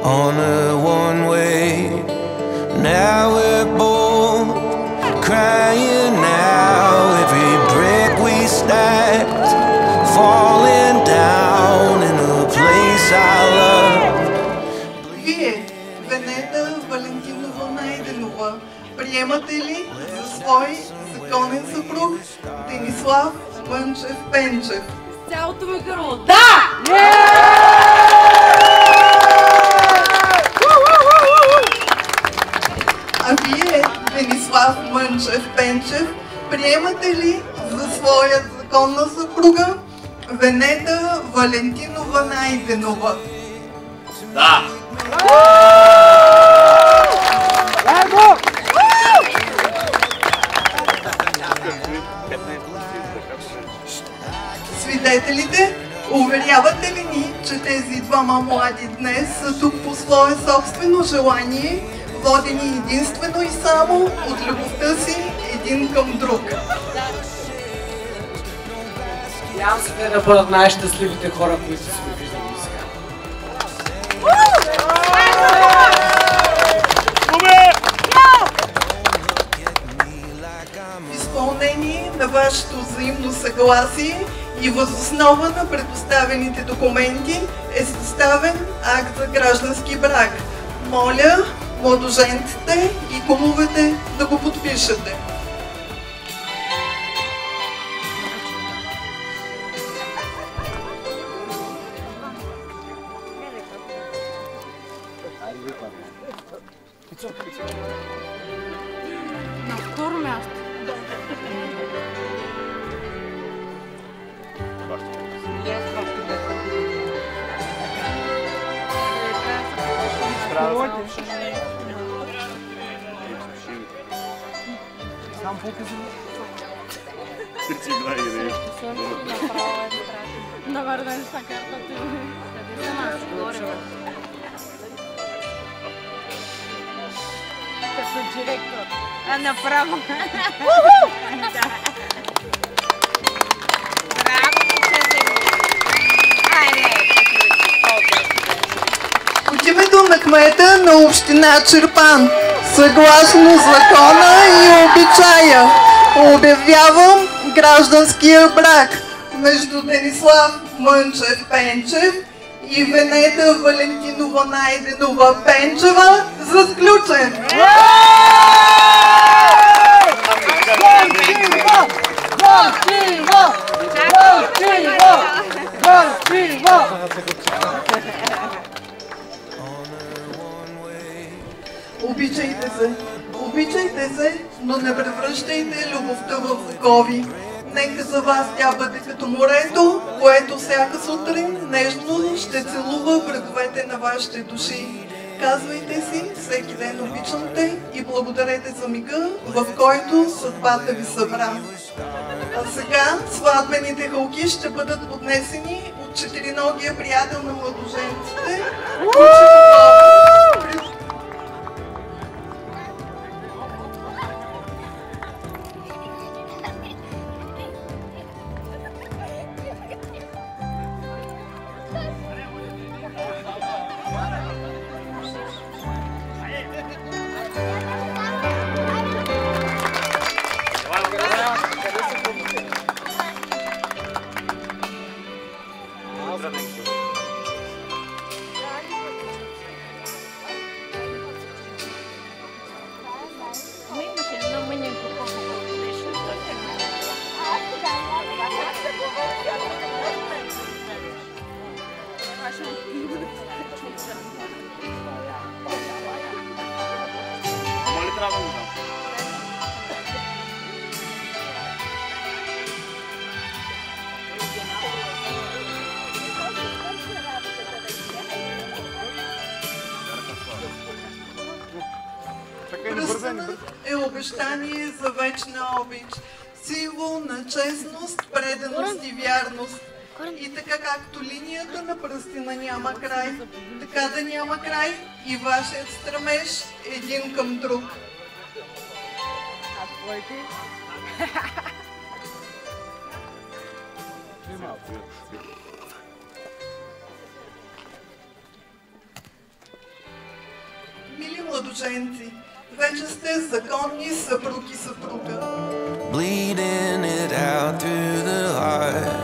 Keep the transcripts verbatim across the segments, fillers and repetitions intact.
on a one-way. Now we're both crying now. Every brick we stacked, falling down in a place I love. Вие, Венета Валентинова Найденова, приемате ли за свой законен съпруг Денислав Мънчев Пенчев? С цялото ми гърло. Да! А вие, Денислав Мънчев Пенчев, приемате ли за своя законна съпруга Венета Валентинова Найденова? Да! Свидетелите, уверявате ли ни, че тези двама млади днес са тук по свое собствено желание, водени единствено и само от любовта си един към друг? Надявам се те да бъдат най-щастливите хора, които сме виждали до сега. В изпълнение на вашето взаимно съгласие и въз основа на предоставените документи е съставен акт за граждански брак. Моля младоженците и кумовете да го подпишете. На второ място. Сам показвам. Навърнеш на картата. Къде съм аз? Горе. Като директор. А направо. Браво, От името на кмета на община Чирпан, съгласно закона и обичая, обявявам гражданския брак между Денислав Мънчев Пенчев и Венета Валентинова Найденова Пенчева за сключен. Обичайте се, обичайте се, но не превръщайте любовта в окови. Нека за вас тя бъде като морето, което всяка сутрин нежно ще целува бреговете на вашите души. Казвайте си всеки ден обичам те и благодарете за мига, в който съдбата ви събра. А сега сватбените халки ще бъдат поднесени от четириногия приятел на младоженците. Пръстенът е обещание за вечна обич, символ на честност, преданост и вярност. И така както линията на пръстена няма край, така да няма край и вашият стремеж един към друг. А твоите? младоженци. Вече сте законни съпруг и съпруга. Bleeding it out through the heart,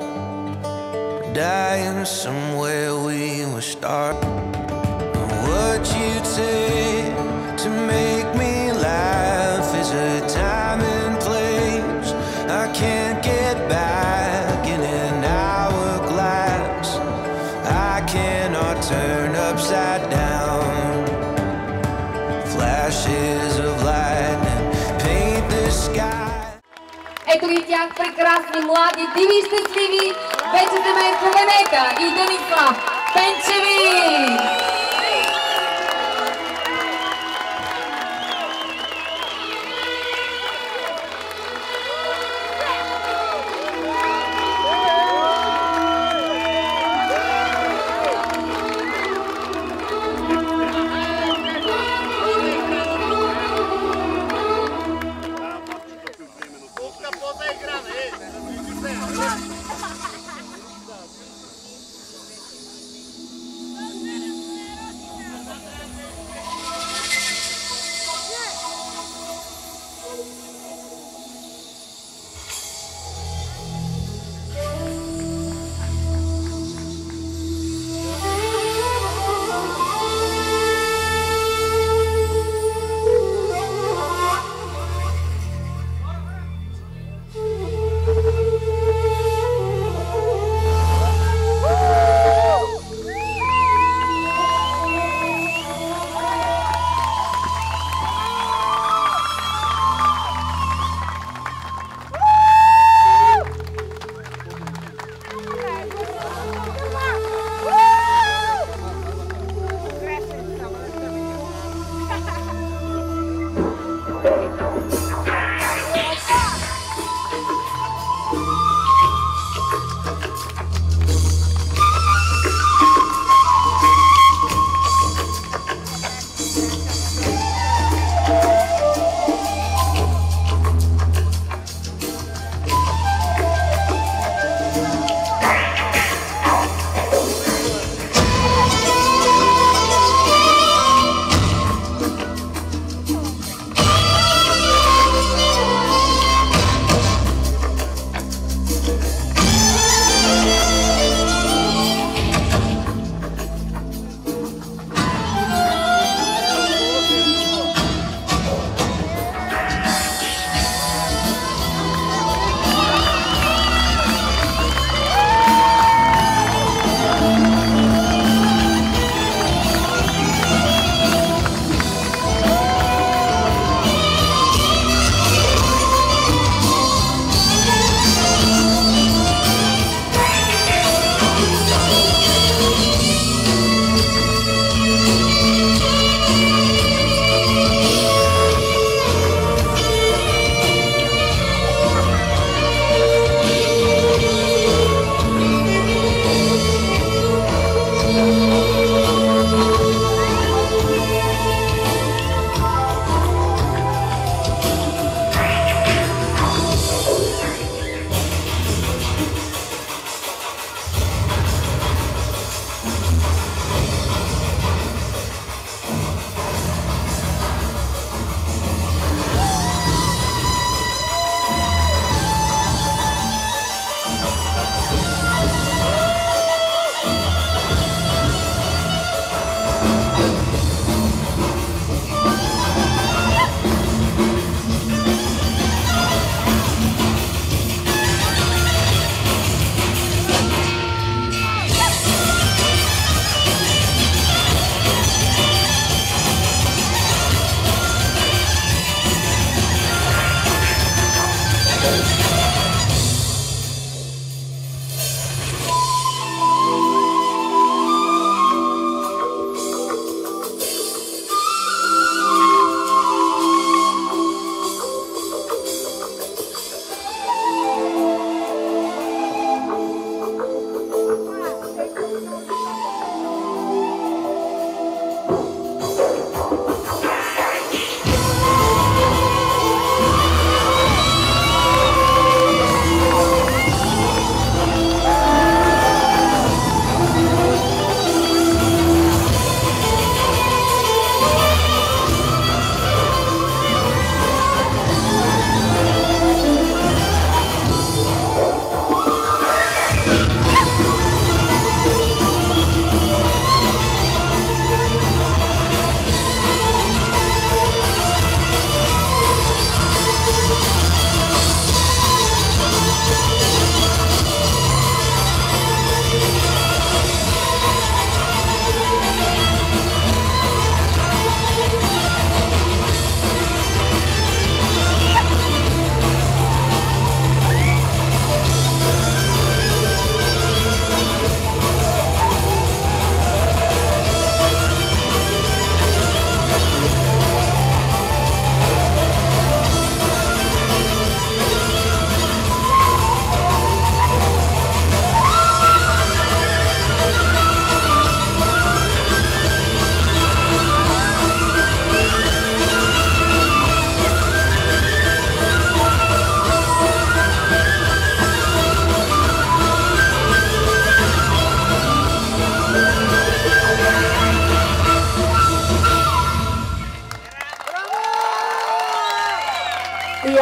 dying somewhere we were starting. What you'd say to make me laugh is a time and place I can't get back in an hourglass. I cannot turn upside down. Flashes of lightning paint the sky. Ето ги тях, прекрасни, млади, диви и щастливи, вече семейство Венета и Денислав Пенчеви!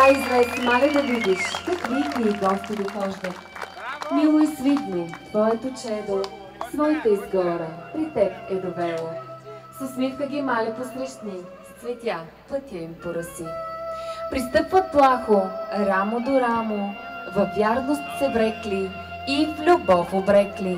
Ела извест, маля да видиш, какви ти гости дохождат. Мило и свидни, твоето чедо, своите изгора, при теб е довело. С усмивка ги маля посрещни, с цветя пътя им пораси. Пристъпват плахо, рамо до рамо, във вярност се врекли и в любов обрекли.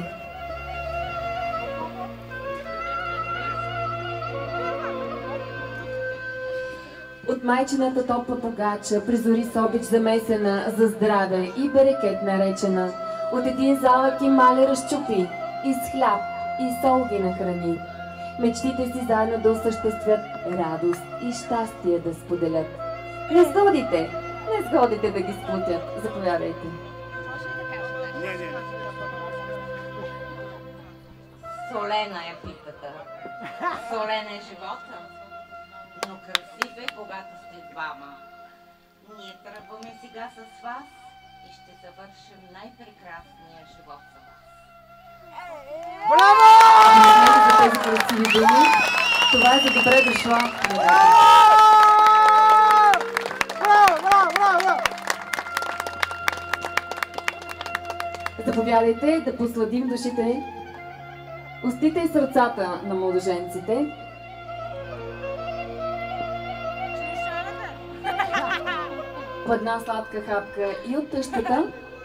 От майчината топла погача, призори с обич замесена, за здраве и берекет наречена. От един залък и маля разчупи, и с хляб и сол ги нахрани. Мечтите си заедно да осъществят, радост и щастие да споделят. Не сгодите, не сгодите да ги сплутят. Заповядайте. Солена е питата. Солена е живота, но красив е, когато сте двама. Ние тръгваме сега с вас и ще завършим най-прекрасния живот за вас. Браво! За тези красиви думи. Това е за добре дошла. Браво, браво, браво! Заповядайте да посладим душите, устите и сърцата на младоженците. По една сладка хапка и от тъщата.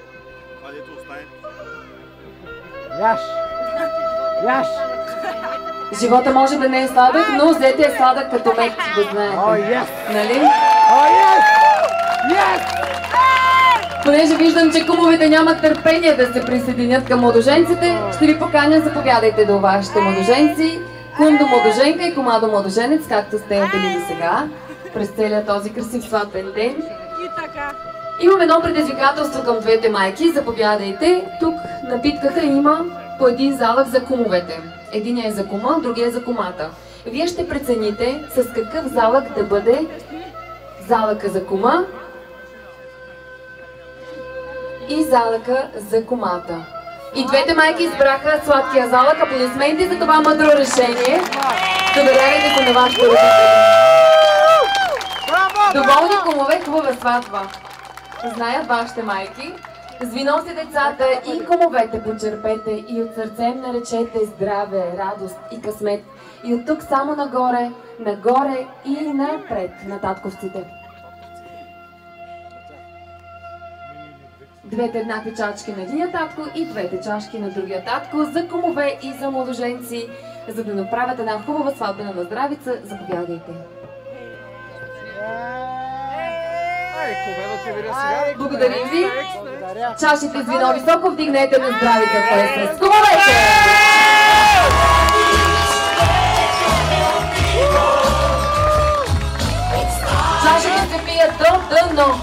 Яш! Яш! Живота може да не е сладък, но взете е сладък като мед, да знаете. О, yes! Нали? О, yes! Yes! Понеже виждам, че кумовете нямат търпение да се присъединят към младоженците, ще ви поканя, заповядайте до вашите младоженци. Кум до младоженка и кума до младоженец, както сте били до сега, през целия този красив сватбен ден. Имам едно предизвикателство към двете майки. Заповядайте. Тук на битката има по един залък за кумовете. Единият е за кума, другия е за кумата. Вие ще прецените с какъв залък да бъде залъка за кума и залъка за кумата. И двете майки избраха сладкия залък. Аплодисменти за това мъдро решение. Доверявайте се на вашите родители. Доволни кумове, хубава сватба. Знаят вашите майки. С вино си децата и кумовете почерпете и от сърцем наречете здраве, радост и късмет. И от тук само нагоре, нагоре и напред на татковците. Двете еднакви чашки на единия татко и двете чашки на другия татко за кумове и за младоженци, за да направят една хубава сватбена здравица. Заповядайте. Благодарим ви. Чашите с вино високо вдигнете на здравица фест с кумовете! Чашите се пият до дъно.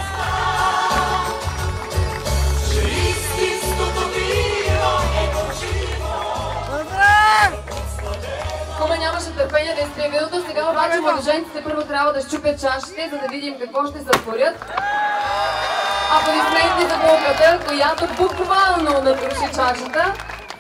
Кума нямаше търпение да изпие виното, сега обаче младоженците първо трябва да щупят чашите, за да видим какво ще сътворят. Аплодисменти за булката, която буквално натруши чашата.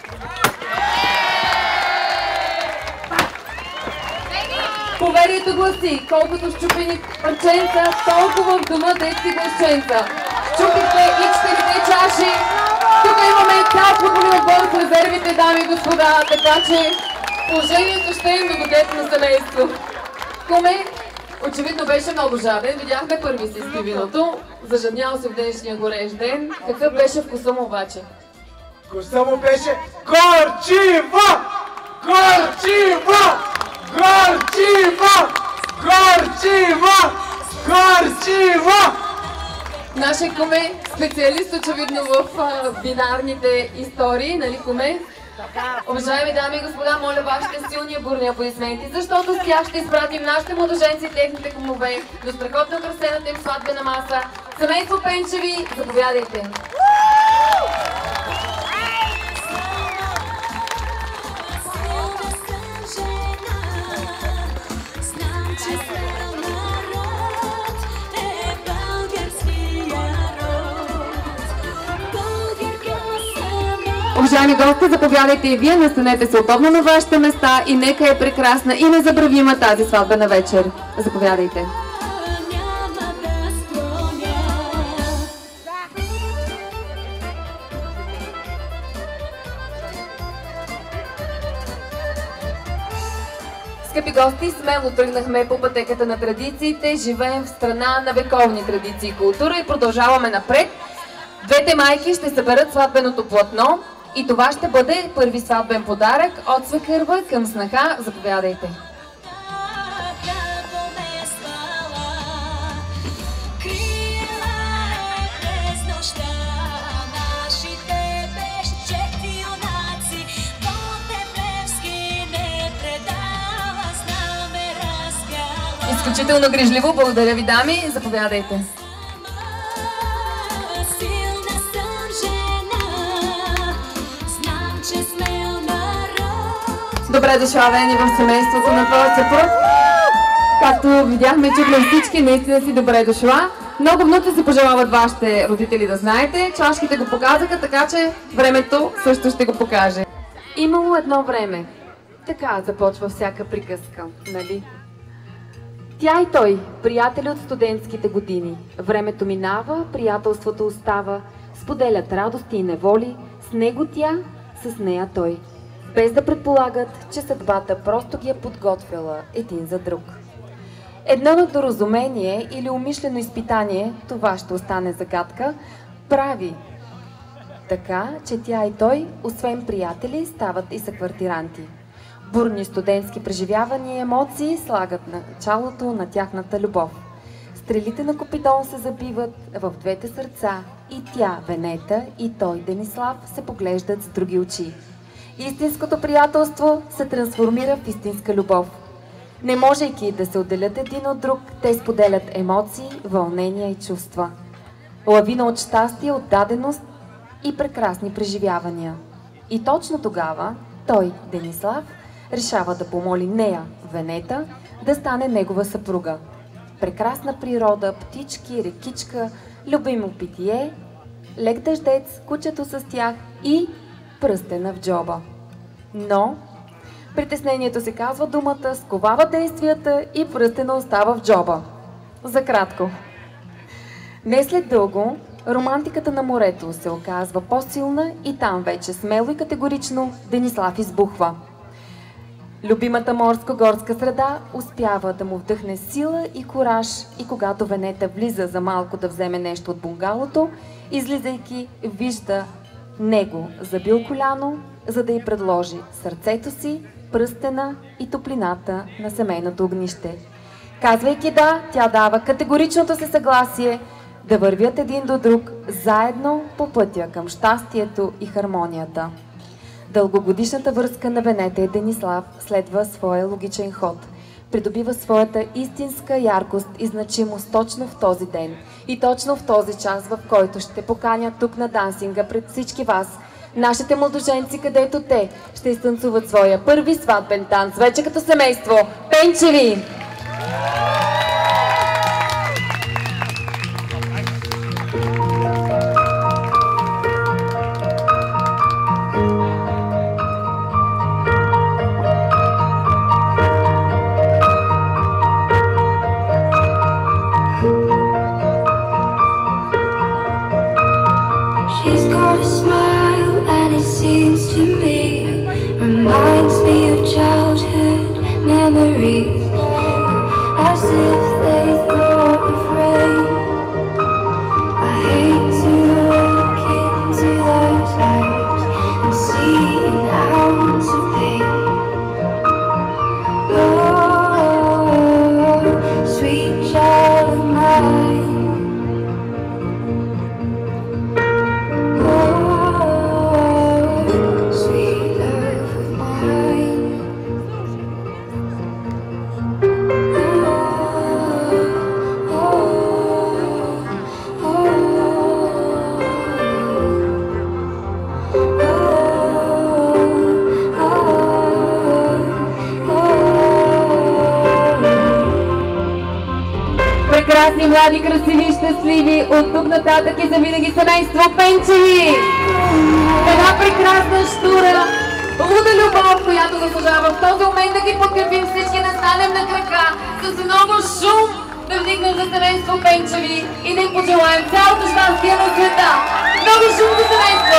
Поверието гласи, колкото щупени парченца, толкова в дома детски гласченца. Щупихте и четирите чаши. Тук имаме цял футболен отбор с резервите, дами и господа, така че положението ще е многодетно семейство. Куме, очевидно беше много жаден. Видяхме първи си изпи виното. Зажаднял се в днешния горещ ден. Какъв беше вкуса му обаче? Вкуса му беше горчива! Горчива! Горчива! Горчива! Горчива! Нашия куме, специалист очевидно в а, бинарните истории, нали куме? Уважаеми дами и господа, моля вашите силни бурни аплодисменти, защото с тях ще изпратим нашите младоженци и техните кумове до страхотно красената им сватбена маса. Семейство Пенчеви, заповядайте! Уважаеми гости, заповядайте и вие, настанете се удобно на вашите места и нека е прекрасна и незабравима тази сватбена вечер. Заповядайте. Скъпи гости, смело тръгнахме по пътеката на традициите, живеем в страна на вековни традиции и култура и продължаваме напред. Двете майки ще съберат сватбеното платно и това ще бъде първи сватбен подарък от свекърва към снаха. Заповядайте! Изключително грижливо. Благодаря ви, дами. Заповядайте. Добре дошла, Вени, в семейството на твоя съпруг. Както видяхме, чухме всички, наистина си добре дошла. Много внуци си пожелават вашите родители да знаете. Чашките го показаха, така че времето също ще го покаже. Имало едно време. Така започва всяка приказка, нали? Тя и той, приятели от студентските години. Времето минава, приятелството остава, споделят радости и неволи, с него тя, с нея той. Без да предполагат, че съдбата просто ги е подготвила един за друг. Едно недоразумение или умишлено изпитание, това ще остане загадка, прави така, че тя и той, освен приятели, стават и съквартиранти. Бурни студентски преживявания и емоции слагат началото на тяхната любов. Стрелите на Купидон се забиват в двете сърца и тя, Венета, и той, Денислав, се поглеждат с други очи. Истинското приятелство се трансформира в истинска любов. Не можейки да се отделят един от друг, те споделят емоции, вълнения и чувства. Лавина от щастие, отдаденост и прекрасни преживявания. И точно тогава той, Денислав, решава да помоли нея, Венета, да стане негова съпруга. Прекрасна природа, птички, рекичка, любимо питие, лек дъждец, кучето с тях и пръстена в джоба. Но притеснението се казва думата, сковава действията и пръстена остава в джоба. За кратко. Не след дълго, романтиката на морето се оказва по-силна и там вече смело и категорично Денислав избухва. Любимата морско-горска среда успява да му вдъхне сила и кураж и когато Венета влиза за малко да вземе нещо от бунгалото, излизайки вижда него забил коляно, за да й предложи сърцето си, пръстена и топлината на семейното огнище. Казвайки да, тя дава категоричното си съгласие да вървят един до друг заедно по пътя към щастието и хармонията. Дългогодишната връзка на Венета и Денислав следва своя логичен ход. Придобива своята истинска яркост и значимост точно в този ден и точно в този час, в който ще поканя тук на дансинга пред всички вас, нашите младоженци, където те ще изтанцуват своя първи сватбен танц, вече като семейство. Пенчеви! Прекрасни, млади, красиви и щастливи, от тук нататък и завинаги семейство Пенчеви! Една прекрасна щура, луда любов, която заслужава в този момент да ги подкрепим всички, да станем на крака, с много шум да вдигнем за семейство Пенчеви и да им пожелаем цялото щастие на света! Много шум за семейство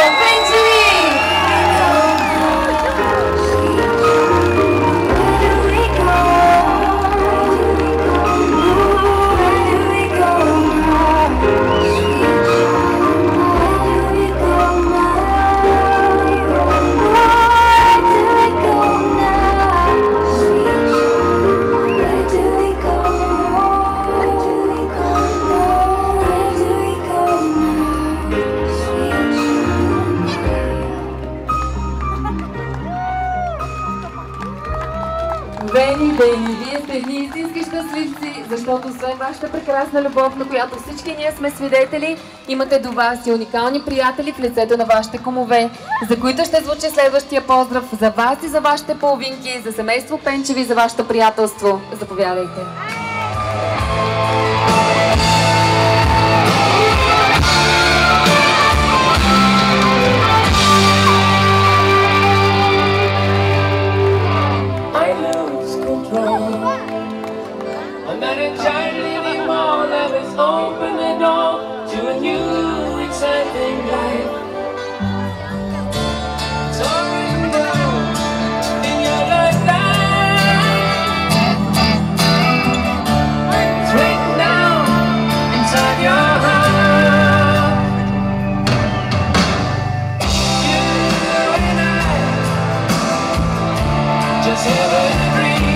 Пенчеви! Дени, Дени, вие сте едни истински щастливци, защото освен вашата прекрасна любов, на която всички ние сме свидетели, имате до вас и уникални приятели в лицето на вашите кумове, за които ще звучи следващия поздрав за вас и за вашите половинки, за семейство Пенчеви, за вашето приятелство. Заповядайте! I'm not a child anymore, that has opened the door to a new exciting life. It's already down in your lifetime. It's written down inside your heart. You and I just have a dream.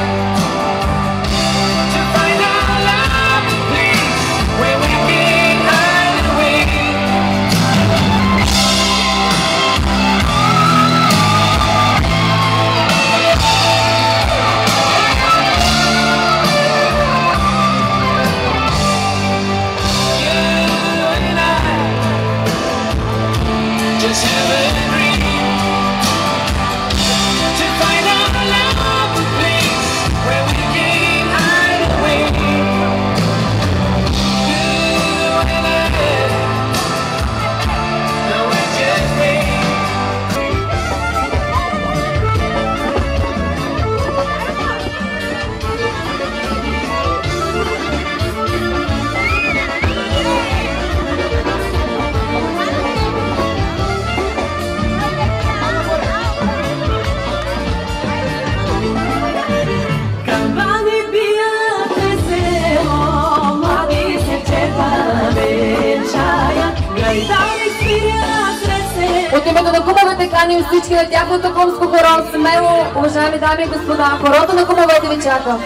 От името на кумовете каним всички на тяхното кумско хоро. Смело, уважаеми дами и господа, хорото на кумовете ви чака.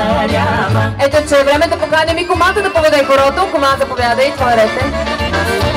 Ето, че е време да поканим и комата да поведе хорото. Кома, заповядай, твой ред е.